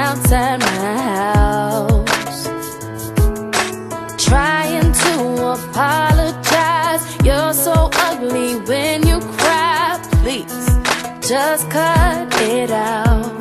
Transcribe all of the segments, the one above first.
outside my house, trying to apologize. You're so ugly when you cry. Please, just cut it out.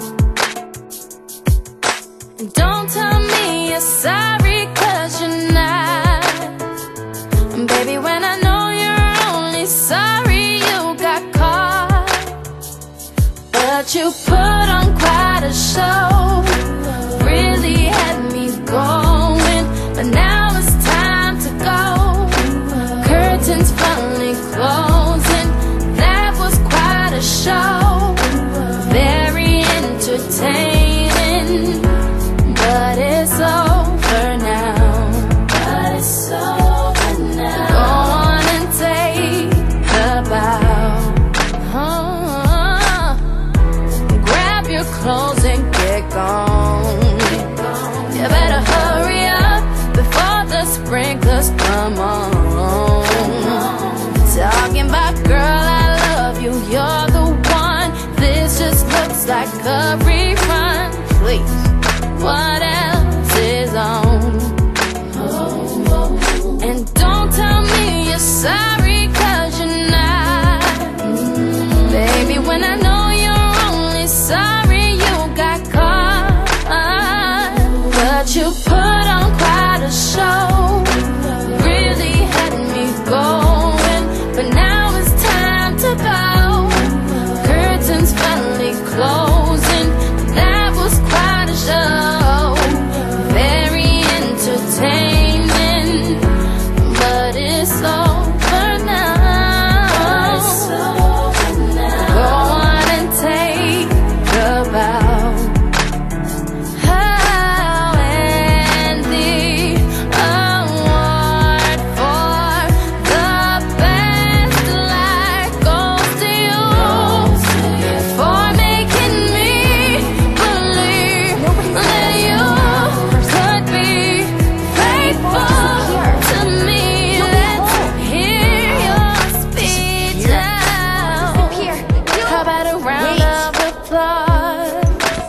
And don't tell me you're sorry, 'cause you're not. And baby, when I know you're only sorry you got caught, but you put on quite a show, really had me going. But now it's time to go. Curtains finally closing. That was quite a show, very entertaining. But it's over now. But it's over now. Go on and take a bow. Grab your clothes and get gone. You better hurry up before the sprinklers come on. Talking about, girl, I love you, you're the one. This just looks like a rerun. Please, what else is on? And don't tell me you're sorry, 'cause you're not. Baby, when I know you're only sorry you got caught, but you put on quite a show, really had me going. But now it's time to go. Curtains finally closing. That was quite a show, very entertaining. But it's over now. Go on and take a bow. And the award for the best life goes to you, for making me believe that you could be faithful to me. Let's hear your speech now. How about a round of applause?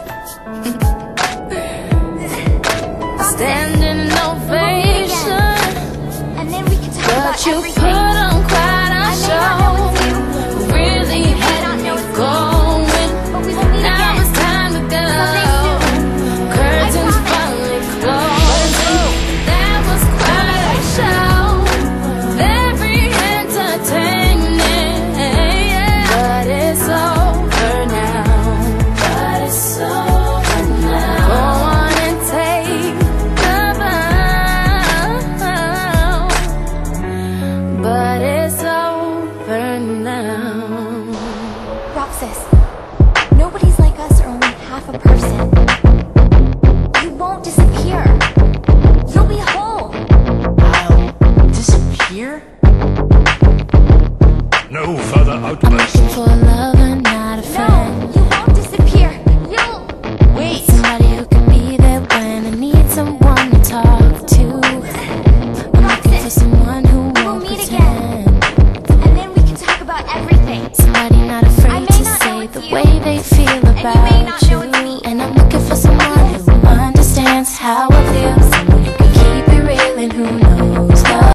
Standing ovation. And then we can talk But about you everything. put on quite a show, really had me going. But we will meet Now again. it's time to go. Someday Curtains finally closing. That was quite a show, very entertaining. But it's over now. But it's over now. Go on and take a bow. But it's over now. Roxas, nobody's like us or only half a person. You won't disappear. You'll be whole. I'll disappear? No further I'm outbursts. looking for a lover, not a No, friend. you won't disappear. You'll... Wait! Somebody who can be there when I need someone to talk to. I'm looking for someone who We'll won't meet again. pretend. And then we can talk about everything. Somebody not I afraid may to not know say it's the you, way they feel And you about